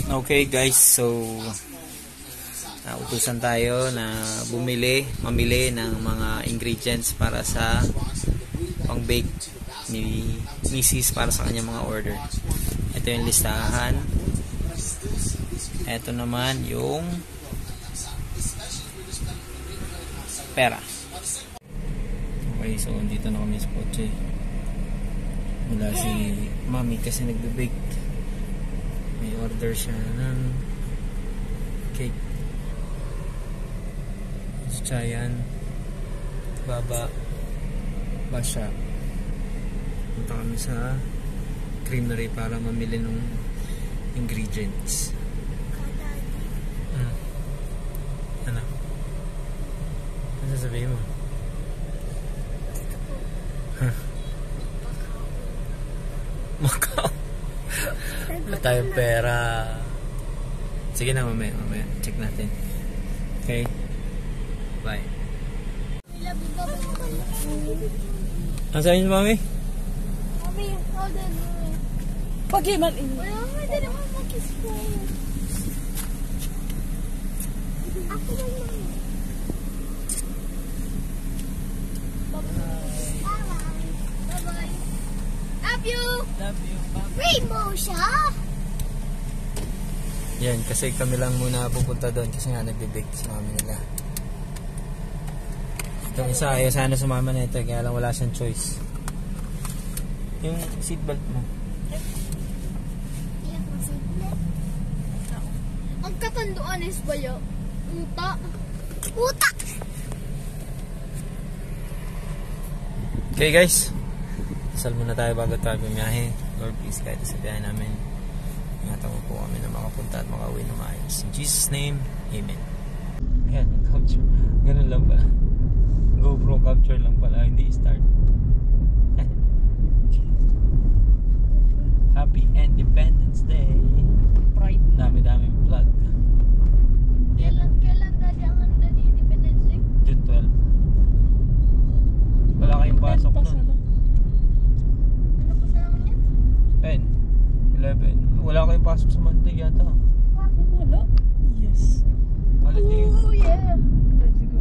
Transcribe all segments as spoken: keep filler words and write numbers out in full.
Okay guys, so nautusan tayo na bumili, mamili ng mga ingredients para sa pang-bake ni Missus para sa kanyang mga order. Ito yung listahan. Ito naman yung pera. Okay, so dito na kami sa kotse. Wala si Mami kasi nagbe-bake. May order siya ng cake. Chayan, baba, basya. Punta kami sa creamery para mamili ng ingredients. Hmm. Ano? Ano sasabihin mo? Huh? Macau. Wala tayong pera. Sige na, mamaya, mamaya. Check natin. Okay. Bye. Ang sabi niyo, Mami? Mami, how did you? Pag-iman ini. Wala, Mami, dali mo mag-kiss ko. Ako lang, Mami. Bye-bye. Bye-bye. Love you. Love you, Mami. Rainbow siya. Yan, kasi kami lang muna pupunta doon kasi nga nagbe-bake si Mami nila. Itong isa, ayaw sana sumama na ito kaya lang wala siyang choice. Yung seatbelt mo. Ang katanduan is bayo. Uta. Uta! Okay guys, dasal muna tayo bago tayo bumiyahe. Lord please guide us sa biyahe namin. Ingatan mo po kami na makapunta at makauwi na maayos. In Jesus name, Amen. Ayan, capture. Ganun lang pala. GoPro capture lang pala, hindi start. Happy Independence Day. Pride. Dami-daming vlog. Kailan, kailan dali ang ano na ni Independence Day? June twelve. Wala kayong pasok nun. Ano pa sa naman yan? ten, eleven. Wala kayong pasok sa Monday yata. Wala. Yes. Holiday. Ooh, yeah. Let's go.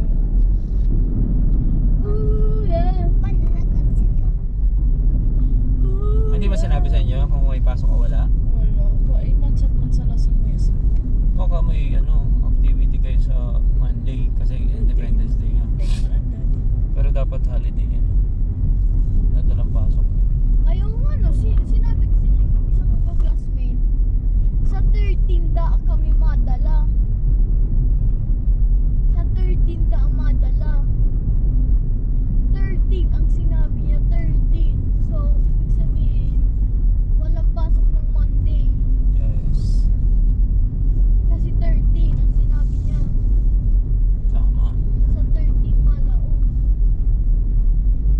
Ooh, yeah. Pananagapsit ka. Ooh, Hindi ba sinabi sa inyo kung may pasok o wala? Wala. Ba, ay mansat man sa nasa mesa. Baka may ano, activity kayo sa Monday kasi Independence Day nga. Pero dapat holiday yan. Nadalang pasok. Ayaw mo ano, si, sinabi kasi ng isang ko classmate, sa thirteen da kami madala. Sa thirteen da ang madala. thirteen ang sinabi niya, thirteen. So, ibig sabihin, walang pasok ng Monday. Yes. Kasi thirteen ang sinabi niya. Tama. Sa thirteen malaon.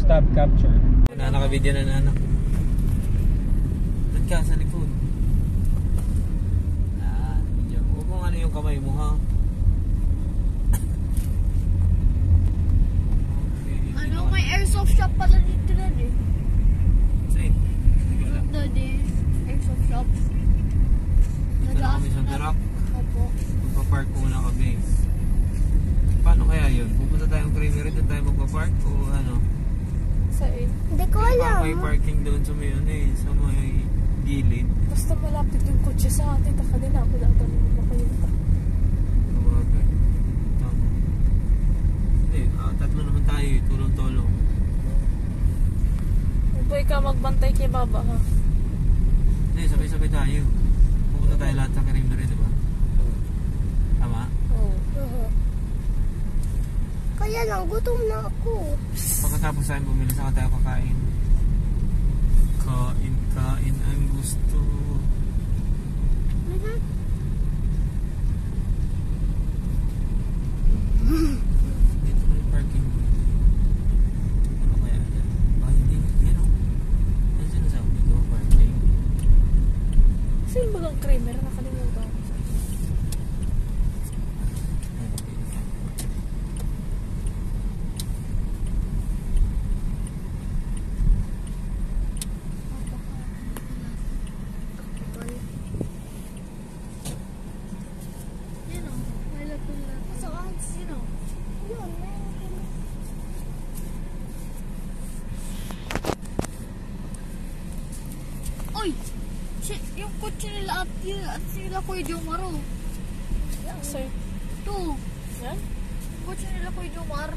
Stop capture. Na naka-video na na ano. Doon ka sa likod. Ah, medyo. Huwag mong ano yung kamay mo ha. Ano, may airsoft shop pala dito na eh. Saan? Ganda din. Airsoft shop. Dito na kami sa Darak. Opo. Magpa-park muna kami. Paano kaya yun? Pupunta tayong Creamery, doon tayo magpa-park o ano? Saan? Hindi ko Baka may parking doon sa may ano eh, sa may gilid. Basta malapit yung kotse sa atin. Taka din ako na ito naman kayo. Sabagay. Tama. Hindi, ah, tatlo naman tayo eh, tulong-tulong. Boy ka magbantay kay Baba ha. Hindi, sabay-sabay tayo. Pupunta tayo lahat sa Creamery, di ba? Tama? Oo. Kaya lang, gutom na ako. Pagkatapos tayo bumili, saka tayo kakain. Kain, kain ang gusto. Mhm. Dito na yung parking. Ano kaya yan? Ah, hindi. Yan o. Yan sinasabi ko, parking. Saan ba ang creamer? Nakalimutan ko. Yan o. May lapin na. Saan? Sino? Yun, meron. Oy! Si, yung kotse nila at, at sila Kuya Jomaro. Saan? Ito. Yan? Kotse nila Kuya Jomar.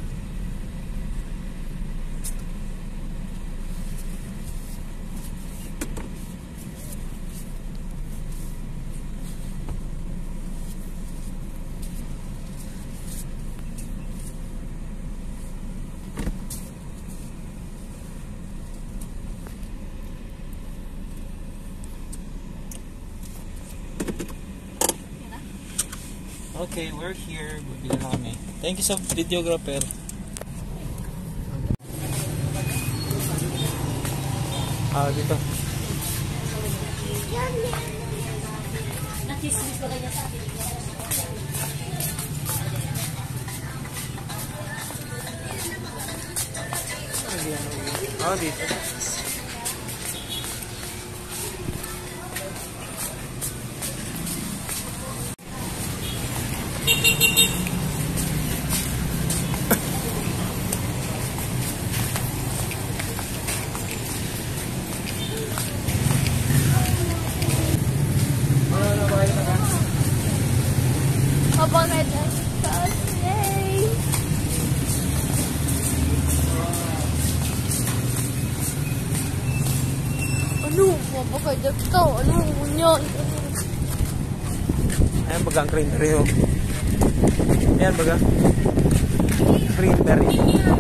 Okay, we're here. Bibili na kami. Thank you sa videographer. Ah, dito. Ah, dito. Habang nag-astas. Yay! Ano? Mapakadap ka. Ano mo yan? Ayan baga ang Creamery oh. Ayan baga. Creamery.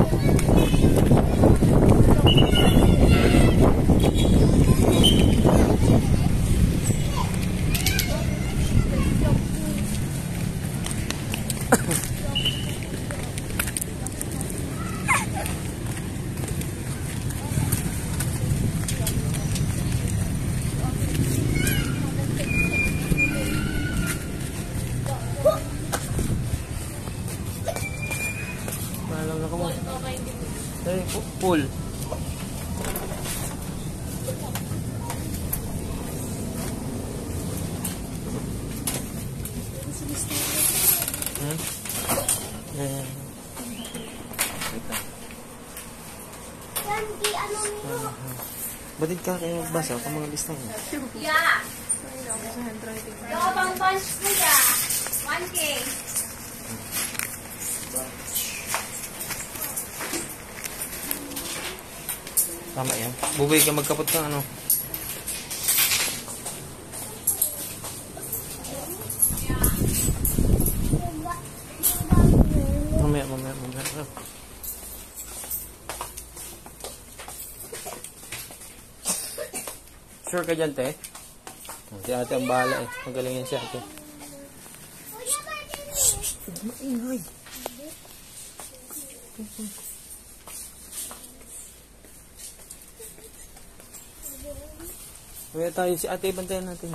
Malam na ka mo. Ay, pool. Hmm? Eh. Candy, ano nyo? Batid ka kayo magbasa kung mga lista mo. Yeah! Yung pang punch mo ya. one K. Tama yan. Bubay ka magkapot ka ano. Mamaya, mamaya, mamaya. Sure ka dyan, te? Si ate ang bahala eh. Magaling yan si ate. Maingay. Kaya tayo si ate, bantayan natin.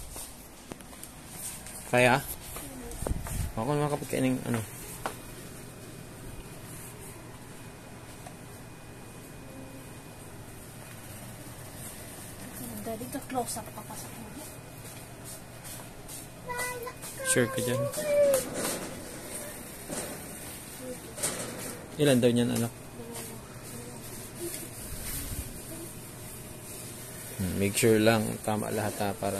Kaya? Ako naman kapag kaining ano. Daddy, ka-close up ka pa sa kanya. Sure ka dyan. Ilan daw niyan anak? Hmm, make sure lang tama lahat ha para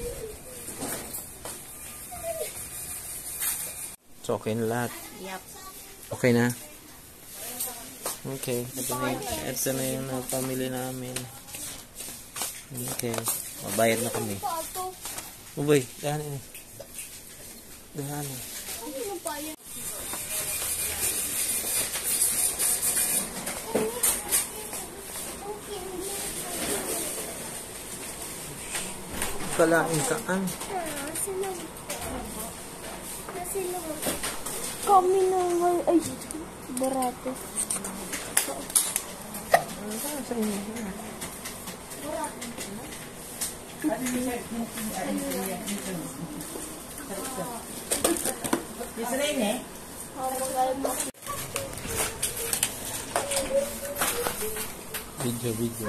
so okay na lahat. Yep. Okay na? Okay. Ito na yung, ito na yung uh, family namin. Okay. Mabayad na kami. Uboy, dahan eh. Dahan eh. Kalain kaan. Kami na nga, ay, barato. Video, video.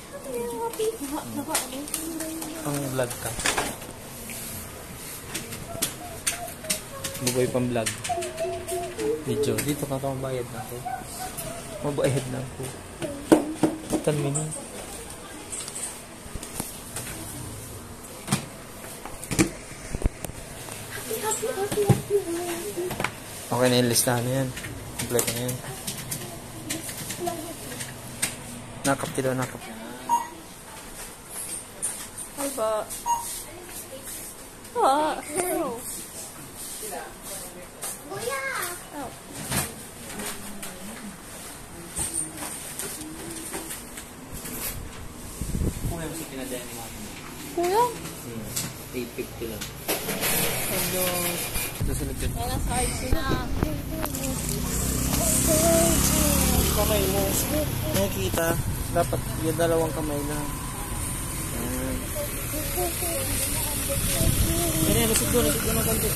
Ang vlog ka. Buboy pang vlog. Video. Dito ka ka mabayad na ako. Mabayad na ako. ten minutes. Okay na yung listahan na yan. Complete na yan. Nakap kilo, nakap. Ay ba? Ah. Oh. Kuya! Oh. Kung yung si pinadyan ni Mami. Kuya? Hmm. eight fifty lang. Hello. Ito sa likod. Wala sa ayos na. Kamay mo. Nakikita. Dapat yung dalawang kamay na. Ayan. Ayan, lusog doon. Lusog doon ang konti.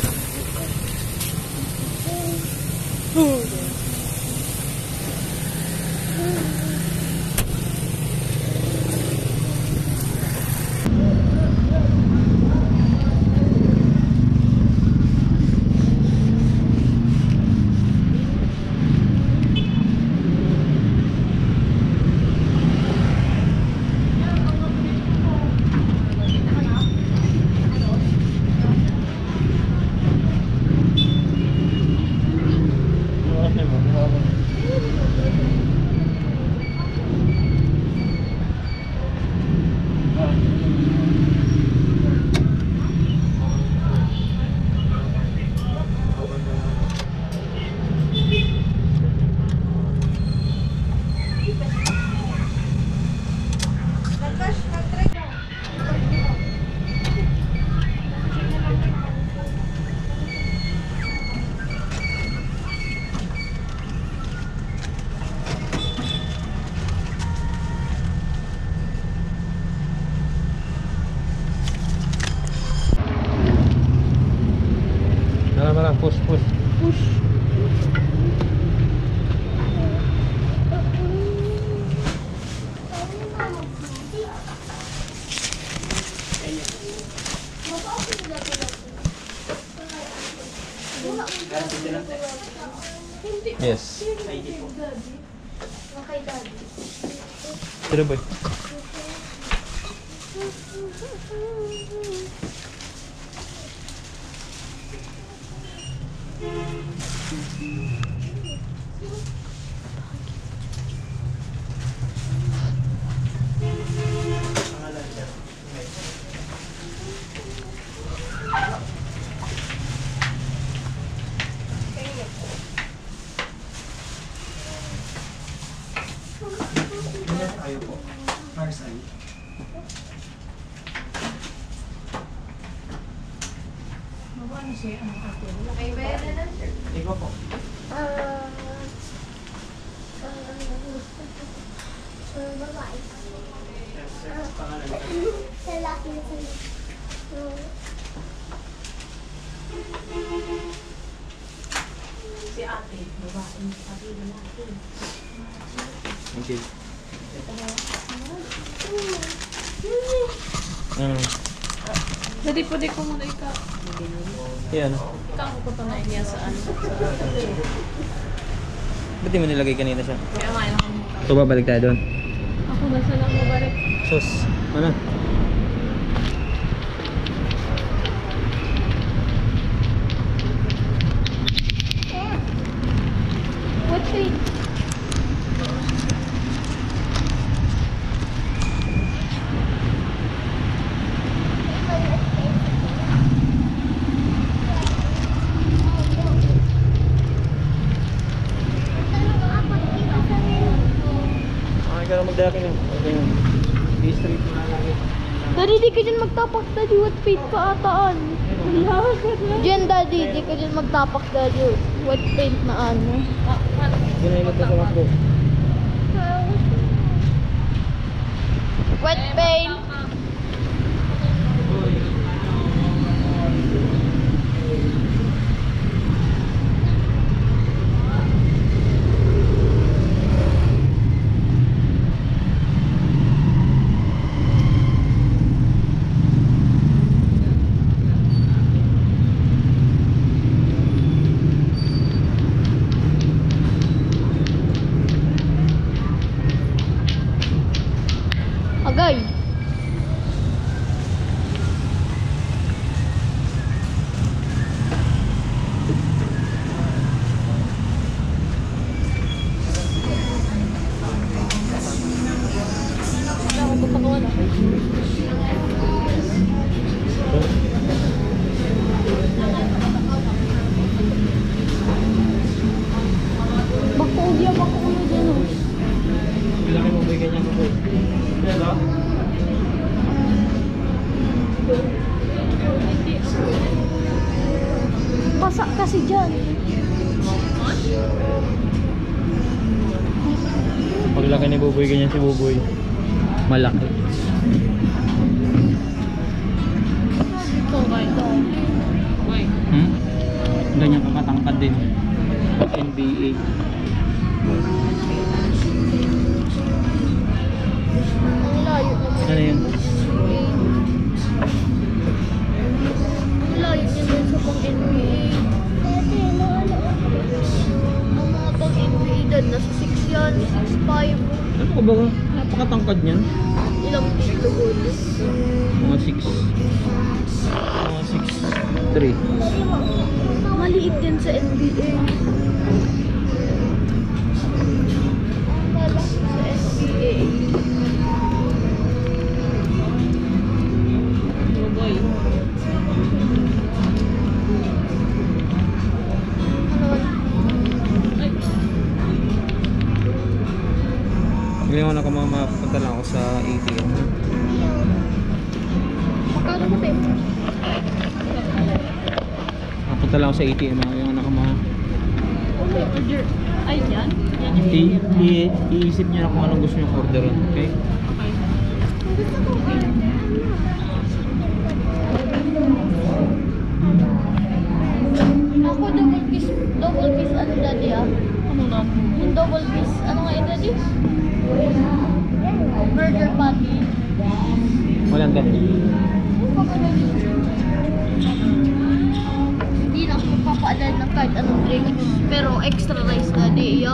Push, push. Push. Yes. Okay, Daddy. Tira boy. Ayaw po. Mars ay. Mabano siya ang atin. May bayad na lang, sir. Ikaw po. Ah... Uh, uh, babae. Lalaki na sa'yo. Si ate, babae, ate, lalaki. Okay. Ano? Dali po, di ko muna ikaw. Yan. Ikaw ko pa na niya sa ano. Ba't di mo nilagay kanina siya? Kaya nga lang. So, babalik tayo doon. Ako na sa lang mabalik. Sus. Ano? What paint? Okay ka na magdaki na. Okay na. District na lagi. Daddy, di ka dyan magtapak, Daddy. What paint ka ataan? Diyan, Daddy. Di ka dyan magtapak, Daddy. What paint na ano? Ginailag ko sa wakbo. Wet paint. Agay. Ako papagawa na. Bakuya, bakuya dyan oh. Bilaki mo bigyan niya ko. Diba? Basa kasi dyan. Paglaki ni Buboy, ganyan si Buboy. Malaki. Ito, kayo. Why? Hmm? Ganyan kakatangkad din. N B A. Ang layo naman. Ano yun? Ang layo niya din sa pang N B A. Dati, ano, ano? Ang mga pang N B A dyan, nasa six yan, six five. Ano ka ba? Napakatangkad niyan. Ilang kilo good. Mga six. Mga six three. Maliit din sa N B A. Ang malaki sa N B A. Oh boy. Ano? Ay, Ngayon na kung mapunta lang ako sa A T M. Magkano ba tayo? Mapunta lang ako sa A T M. Ngayon na kung okay, order. Ay, yan. Yan yung I, i, iisip niyo na kung anong gusto niyo orderin. Okay? Okay. Ako double piece, double piece ano daddy ah? Ano na? Yung double piece, ano nga yun daddy? Burger patty. Walang ganun. Hindi na ako magpapaalala ng kahit anong drink. Pero extra rice daddy, yo.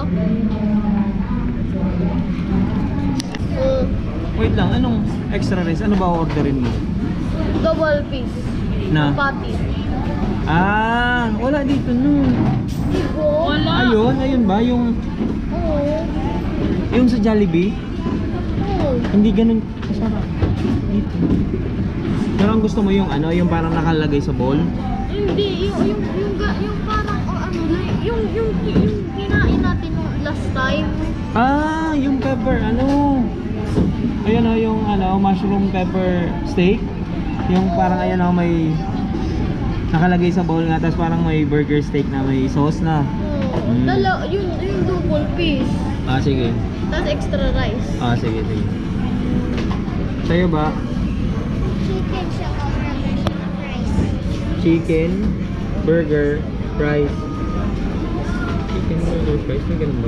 Uh, Wait lang, anong extra rice? Ano ba orderin mo? double piece. Na? Patty. Ah, wala dito no. Dibo? Wala. Ayun, ayun ba? Yung, Oo. yung sa Jollibee? Oo. Hindi ganun kasarap. Dito. Pero ang gusto mo yung ano, yung parang nakalagay sa bowl? Hindi, yung, yung, yung, ga- yung parang, oh, ano, like, yung, yung, yung kinain natin nung last time. Ah, yung pepper, ano? Ayun o, yung ano, mushroom pepper steak. Yung parang ayun o, may nakalagay sa bowl nga, tapos parang may burger steak na may sauce na. Oo. Mm. Dala, yun, yung double piece. Ah, sige. Tapos extra rice. Ah, sige, sige. Sa'yo ba? Chicken siya o burger siya ng rice. Chicken, burger, fries. Chicken, burger, fries. May ganun ba?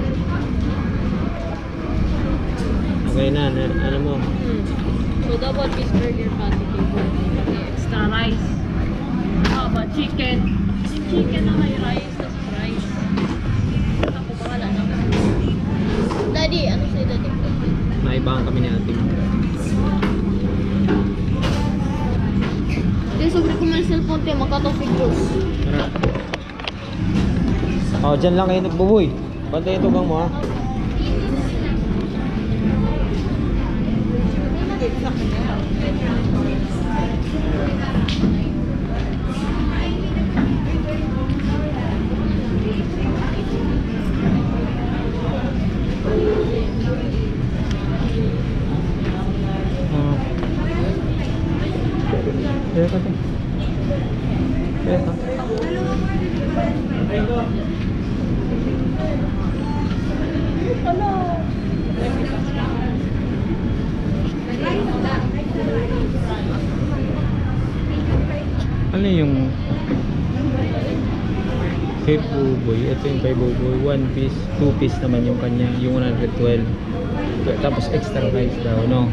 Okay na, na ano mo? Hmm. So, double cheeseburger patty cake. Okay, extra rice. How about chicken? Chicken na may rice, tas rice. Ako bahala na. Daddy, ano sa'yo, Daddy? Naibahan kami ni ate. Hindi, sobre ko man cellphone tayo, magka-coffee juice. Tara. Oh, dyan lang kayo nagbuboy. Bantay yung tugang mo ha. Kaya ka to. Kaya ka. Ano yung kay Buboy? Ito yung kay Buboy. One piece, two piece naman yung kanya. Yung one twelve. Tapos extra rice daw, no?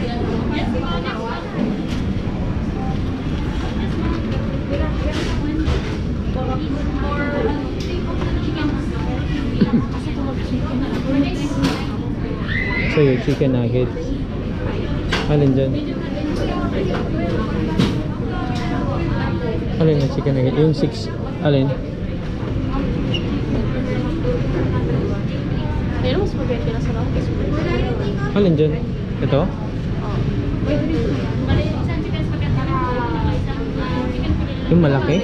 So yung chicken nuggets. Alin dyan? Alin yung chicken nugget? Yung six, alin? Pero mas spaghetti na sarap. Alin dyan? Ito? Yung malaki?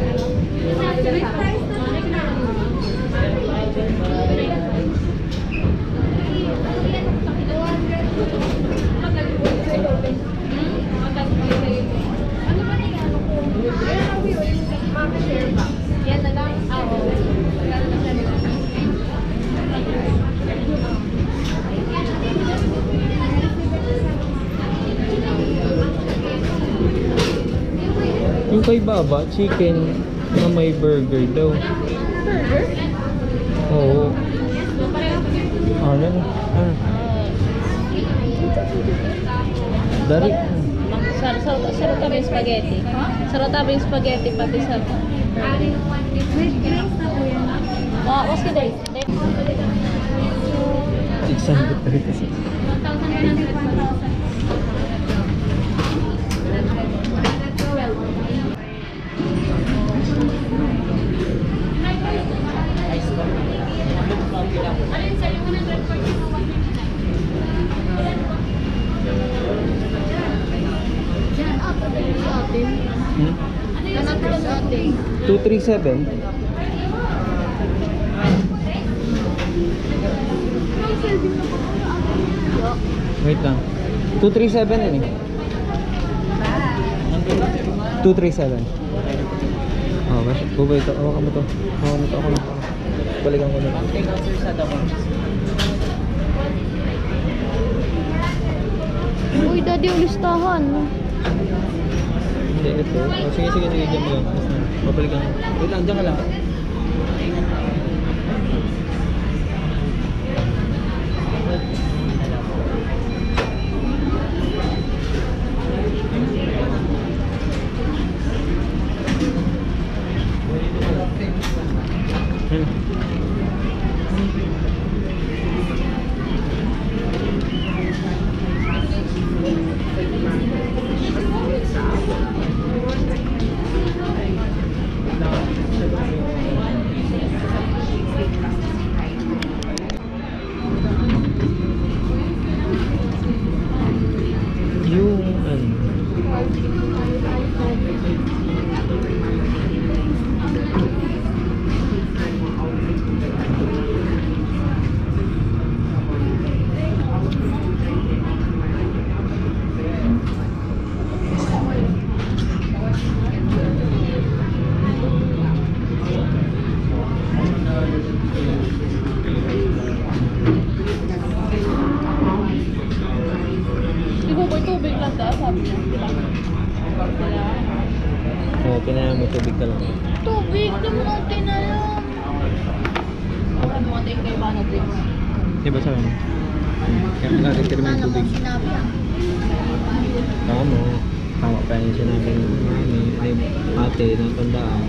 Yung kay Baba, chicken na may burger daw. Burger? Oo. Ano? Ano? Dari. Sarap sarap sarap tabi yung spaghetti. Sarap tabi yung spaghetti pati sa Ah, what's the date? six hundred thirty-six. Hmm? two three seven. Wait lang. two three seven yun eh. two three seven. Oh, basta. Bubay ito. Hawakan mo to. Hawakan mo to. Ako na. Balikan ko na. Take out sir sa damo. Uy, Daddy, yung listahan. Hindi, ito. Oh, sige, sige, sige. Diyan mo lang. Basta. Babalikan ko. Wait lang, dyan ka lang. tubig ka lang. Tubig, di mo natin alam. Ano mo tayo kay Bana drinks? Di ba sabi mo? Kaya lagi ka naman Ano tubig. mo sinabi ah? Tama. Tama pa yung sinabi ng mami. Ay, ate, natandaan.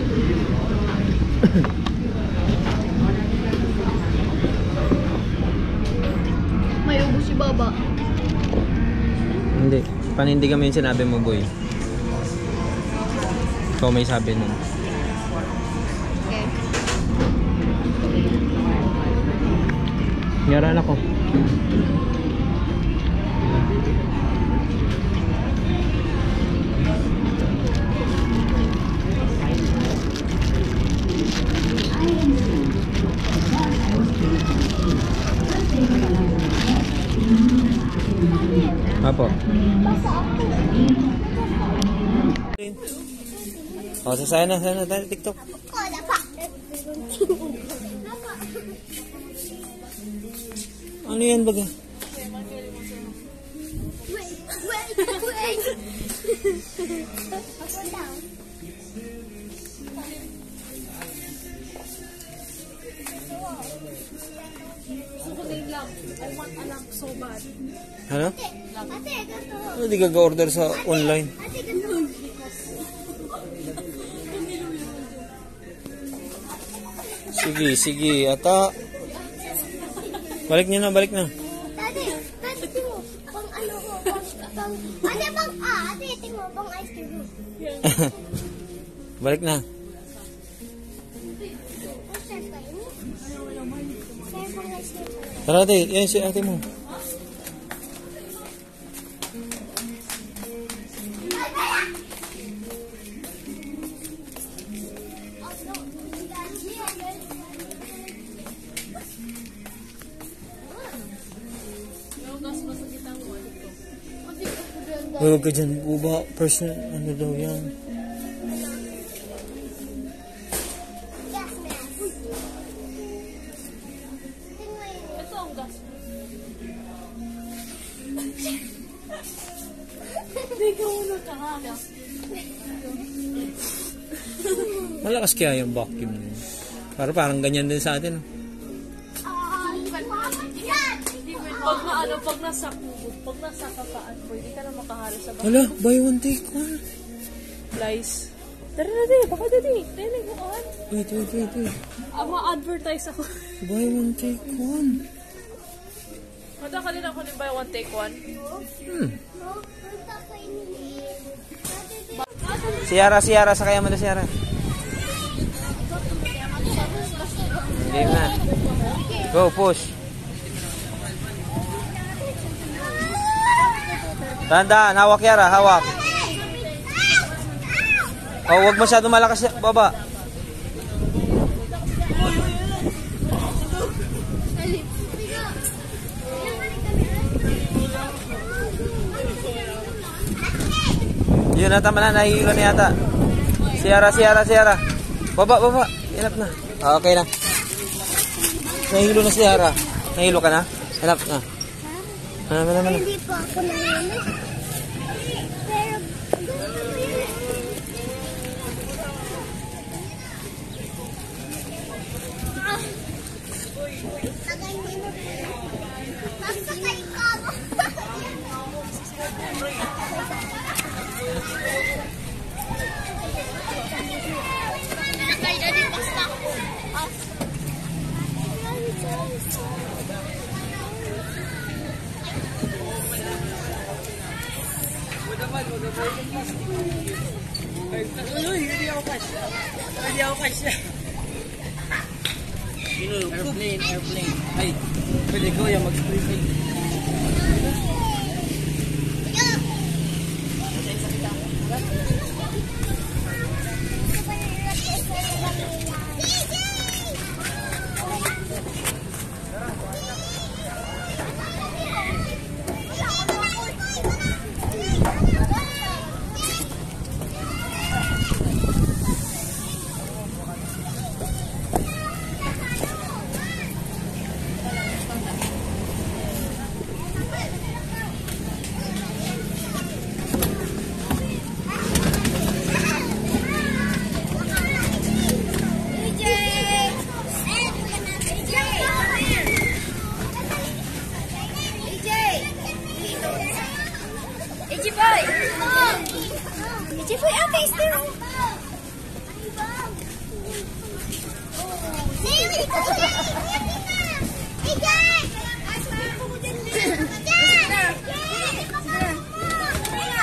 May ubo si Baba. Hindi. Panindig kami yung sinabi mo, boy. Ikaw may sabi nun. Okay. Yaran ako. Apo. O, so sana na, sana na tayo TikTok. Wala pa. Ano yan baga? Wait, wait, wait. Ako down. Sukunin lang. I want a lamp so bad. Ano? Ate, ganito. Ano di ka ga-order sa online? Ate, ganito. Sige, sige. Ata. Balik niyo na, balik na. Ate, ate, tingin mo. Pang ano ko, pang, pang, ate, pang, ah, ate, tingin mo, pang ice cream. Balik na. Ang sarap kayo. Sarap pang ice cream. Tara ate, yan si ate mo. Huwag ka dyan, buba. Person, ano daw yan? Gas mask. Tingin mo yun. Ito ang gas. Hindi ka muna kahagas. Malakas kaya yung vacuum na yun. Para parang ganyan din sa atin. Ah, yan! Pag na ano, pag nasa kubo, pag nasa kapaan po, hindi ka na makahalo sa bahay. Hala, buy one take one. Lies. Tara na di, baka di, tinig mo on. Wait, wait, wait, wait. Ah, ma-advertise ako. Buy one take one. Mata ka din ako ni buy one take one. Hmm. No, punta ko ini. Si Yara, si Yara, sakaya mo na si Yara. Game na. Go, push. Tandaan, hawak Yara, hawak. Oh, wag masyado malakas baba. Yun na, tama na, nahihilo na yata. Si Yara, si Yara, si Yara. Baba, baba. Hanap na. Ah, okay na. Nahihilo na si Yara. Nahihilo ka na? Hanap na. Hanap na naman. Hindi po ako nahihilo. Pero, ah. Tagay mo yun. Nasakay ka mo. Nakay na din basta. Ah. Hindi ako kasya. Hindi ako kasya. Airplane, airplane. Ay, pwede ko yung mag-briefing.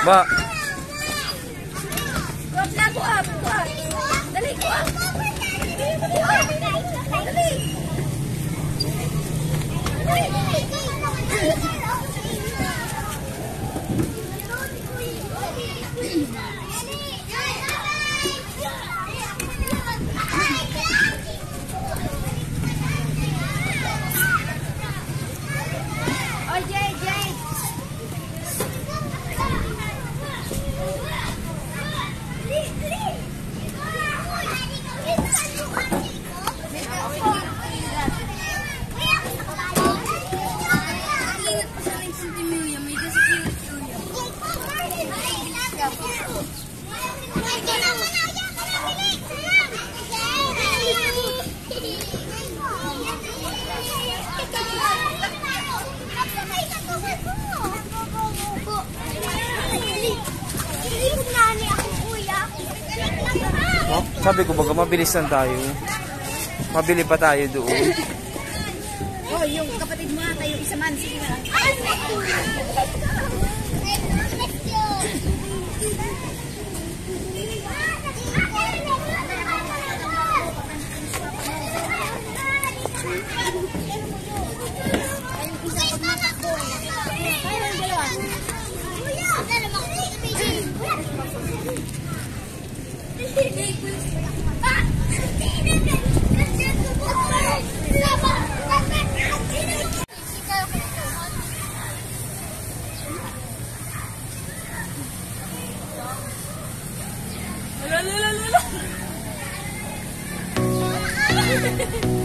Ba. Kuha na, kuha. Kuha. Dali, kuha. Dali. Oh, Jay, Jay. Oh, sabi ko baga mabilisan tayo. Mabili pa tayo doon. Oh, yung kapatid mo ata, yung isa man. Sige na. Lala, lala, lala.